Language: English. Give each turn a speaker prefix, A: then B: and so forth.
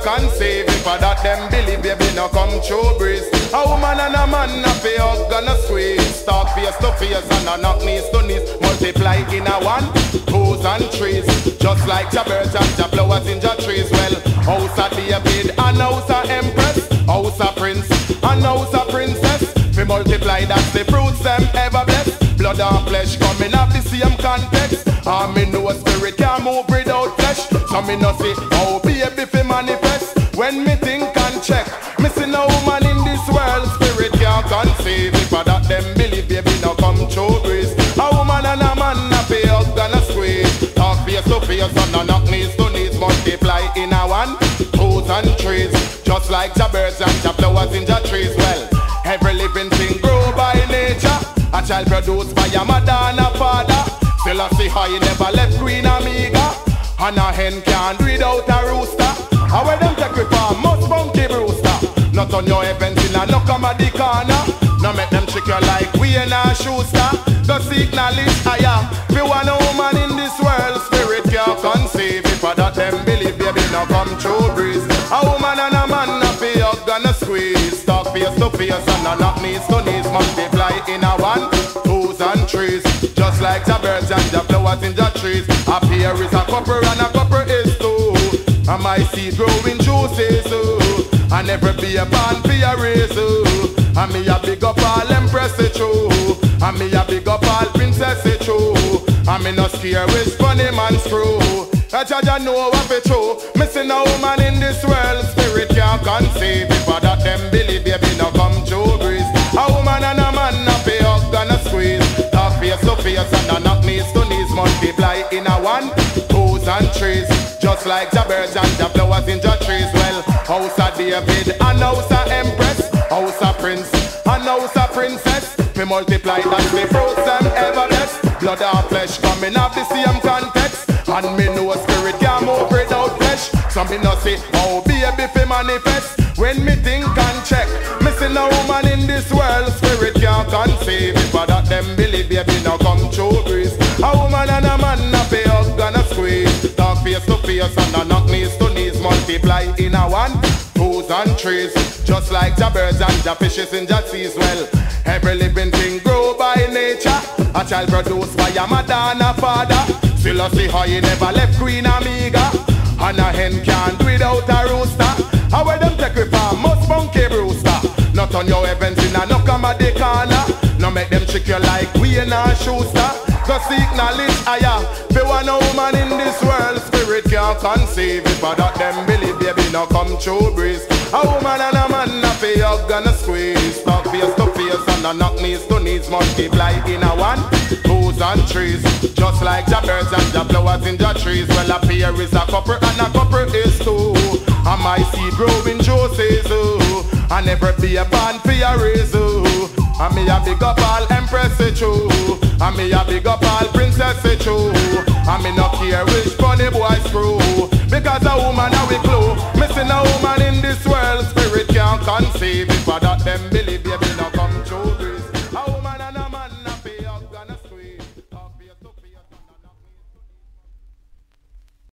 A: can't conceive. If I that them believe, baby, no come true breeze. A woman and a man, a pay hug, gonna squeeze. Talk face to face and a knock knees to knees. Multiply in a 1, 2s and 3s. Just like your birds and your flowers in your trees. Well, house of David and house of Empress, house of Prince and house of Princess. We multiply, that's the fruits them ever bless. Blood and flesh coming up the same context. And me know spirit can't move without flesh. So me no see how baby fi manifest. When me think and check, me see no woman in this world. Spirit can't conceive. If I that them believe, baby, no come true breeze. A woman and a man, a pay hug and a squeeze. Talk face to face and a knock knees to knees. Multiply in a 1, 2s and 3s. Just like the birds and the flowers in the trees. Well, every living thing grow by nature. A child produced by a mother and a father. Still I see how you never left Queen Amiga. And a hen can't do without a rooster. How where them take we farm, most funky brewster. Not on your events in a no comedy corner. No make them trick you like we in a Schuster. Go seek knowledge higher. If you want a woman in this world, spirit can't conceive. If I that them believe, baby, no come true breeze. A woman and a man, a pay hug and a squeeze. Talk face to face and a knock knees to knees. Multiply in a 1, 2s and 3s. Just like the birds and the flowers in the trees. Up here is a couple and a couple is 2. And my seed growing juices, and never be a band for a race. And me a big up all empress true. And me a big up all princess true. And me no scare with funny man screw. I judge I know what it true. Missing a woman in this world, spirit can't conceive. If I that them believe, baby, no come true breeze. A woman and a man, a pay hug and a squeeze. Talk face to face and a knock knees to knees. Multiply in a 1, 2s and 3s. Just like the birds and the flowers in the trees. Well, house of David and house of Empress, house of Prince and house of Princess. We multiply, that's the fruits them ever best. Blood and flesh coming up the same context. And me know spirit can't move without flesh. So me no see how baby fi manifest. When me think and check, me see no woman in this world. Spirit can't conceive. If I that them believe, baby, no come true breeze. A woman and a man, a pay hug and a squeeze. Talk face to face and a knock knees to knees. Multiply in a 1, 2s and 3s. Just like the birds and the fishes in the seas. Well, every living thing grow by nature. A child produced by a mother and a father. Still I see how you never left Queen Amiga. And a hen can't do without a rooster. How where them take we farm, most funky brewster. Not on your events in a no comedy corner. No make them trick you like we in a Schuster. Go seek knowledge higher. If you want a woman in this world, spirit can't conceive. If I that them believe, baby, no come true breeze. A woman and a man, a pay hug and a squeeze. Talk face to face and a knock knees to knees. Multiply in a 1, 2s and 3s. Just like the birds and the flowers in the trees. Well, up here is a couple and a couple is 2. And my seed growing juices, and never be a band for a race. And me a big up all empress true. And me a big up all princess true. And me no care which funny boy screw.